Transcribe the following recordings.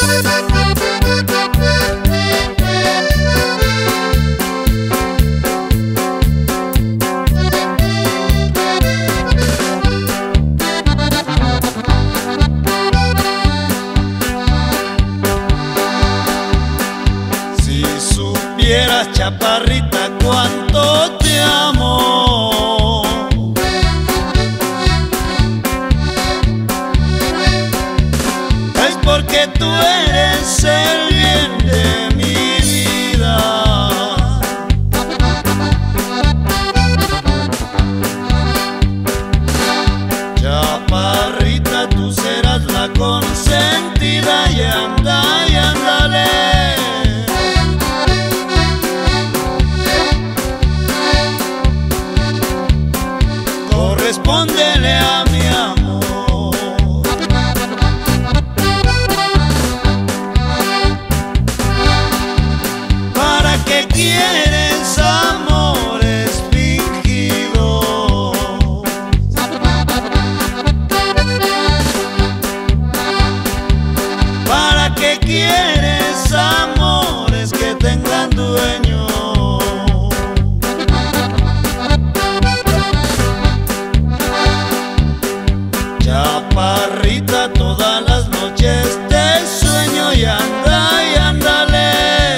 supieras, chaparrita, cuánto te amo. Es porque tú eres el bien de mi vida. Chaparrita, tú serás la consentida y anda y ándale. Respóndele a mi amor. ¿Para qué quieres amores fingidos? ¿Para qué quieres amores que tengan dueño? Chaparrita, todas las noches te sueño y anda y ándale.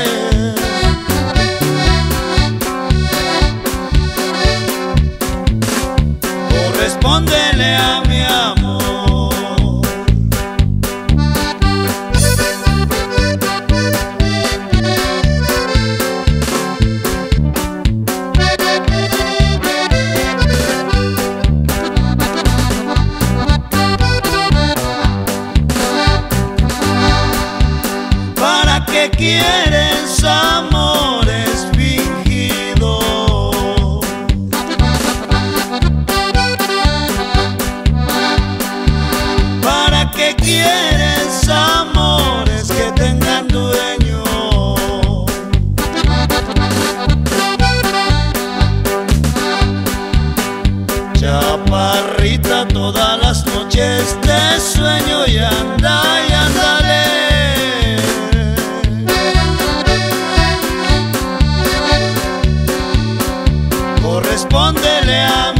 Correspóndele a mi amor. ¿Qué quieres amores fingidos? ¿Para qué quieres amores que tengan dueño? Chaparrita, todas las noches te sueño y anda y ándale. Respóndele a